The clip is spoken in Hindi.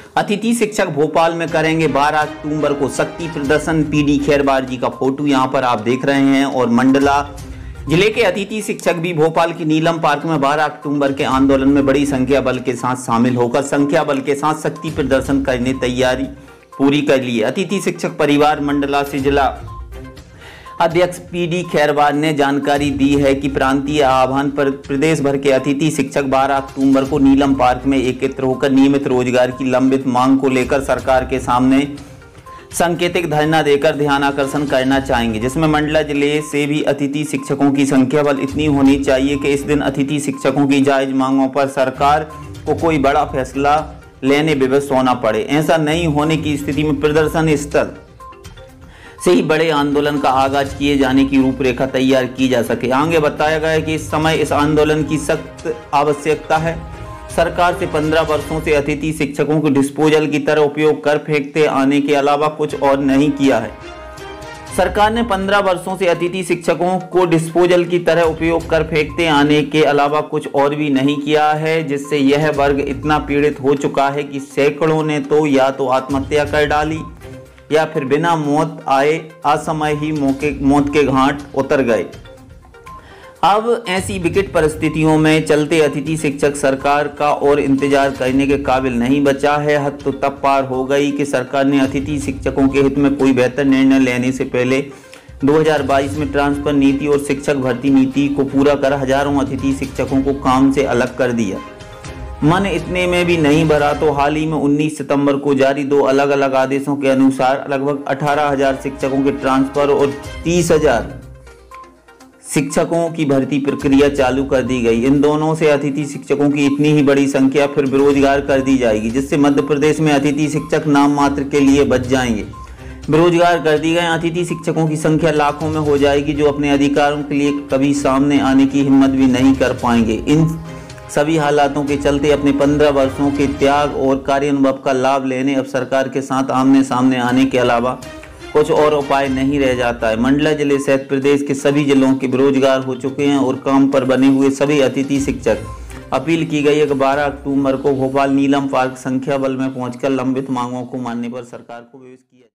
अतिथि शिक्षक भोपाल में करेंगे 12 अक्टूबर को शक्ति प्रदर्शन। पीडी खैरवार जी का फोटो यहां पर आप देख रहे हैं। और मंडला जिले के अतिथि शिक्षक भी भोपाल की नीलम पार्क में 12 अक्टूबर के आंदोलन में बड़ी संख्या बल के साथ शामिल होकर संख्या बल के साथ शक्ति प्रदर्शन करने तैयारी पूरी कर ली है। अतिथि शिक्षक परिवार मंडला से जिला अध्यक्ष पीडी खैरवार ने जानकारी दी है कि प्रांतीय आह्वान पर प्रदेश भर के अतिथि शिक्षक 12 अक्टूबर को नीलम पार्क में एकत्र होकर नियमित रोजगार की लंबित मांग को लेकर सरकार के सामने सांकेतिक धरना देकर ध्यानाकर्षण करना चाहेंगे, जिसमें मंडला जिले से भी अतिथि शिक्षकों की संख्या बल इतनी होनी चाहिए कि इस दिन अतिथि शिक्षकों की जायज मांगों पर सरकार को कोई बड़ा फैसला लेने विवश होना पड़े। ऐसा नहीं होने की स्थिति में प्रदर्शन स्तर से ही बड़े आंदोलन का आगाज किए जाने की रूपरेखा तैयार की जा सके। आगे बताया गया है कि इस समय इस आंदोलन की सख्त आवश्यकता है। सरकार से 15 वर्षों से अतिथि शिक्षकों को डिस्पोजल की तरह उपयोग कर फेंकते आने के अलावा कुछ और नहीं किया है। सरकार ने 15 वर्षों से अतिथि शिक्षकों को डिस्पोजल की तरह उपयोग कर फेंकते आने के अलावा कुछ और भी नहीं किया है, जिससे यह वर्ग इतना पीड़ित हो चुका है कि सैकड़ों ने तो या तो आत्महत्या कर डाली या फिर बिना मौत आए असमय ही मौत के घाट उतर गए। अब ऐसी विकट परिस्थितियों में चलते अतिथि शिक्षक सरकार का और इंतजार करने के काबिल नहीं बचा है। हद तो तब पार हो गई कि सरकार ने अतिथि शिक्षकों के हित में कोई बेहतर निर्णय लेने से पहले 2022 में ट्रांसफर नीति और शिक्षक भर्ती नीति को पूरा कर हजारों अतिथि शिक्षकों को काम से अलग कर दिया। मन इतने में भी नहीं भरा तो हाल ही में 19 सितंबर को जारी 2 अलग अलग आदेशों के अनुसार लगभग 18,000 शिक्षकों के ट्रांसफर और 30,000 शिक्षकों की भर्ती प्रक्रिया चालू कर दी गई। इन दोनों से अतिथि शिक्षकों की इतनी ही बड़ी संख्या फिर बेरोजगार कर दी जाएगी, जिससे मध्य प्रदेश में अतिथि शिक्षक नाम मात्र के लिए बच जाएंगे। बेरोजगार कर दी गए अतिथि शिक्षकों की संख्या लाखों में हो जाएगी, जो अपने अधिकारों के लिए कभी सामने आने की हिम्मत भी नहीं कर पाएंगे। इन सभी हालातों के चलते अपने 15 वर्षों के त्याग और कार्यानुभव का लाभ लेने अब सरकार के साथ आमने सामने आने के अलावा कुछ और उपाय नहीं रह जाता है। मंडला जिले सहित प्रदेश के सभी जिलों के बेरोजगार हो चुके हैं और काम पर बने हुए सभी अतिथि शिक्षक अपील की गई है कि 12 अक्टूबर को भोपाल नीलम पार्क संख्या बल में पहुंचकर लंबित मांगों को मानने पर सरकार को विवश किया।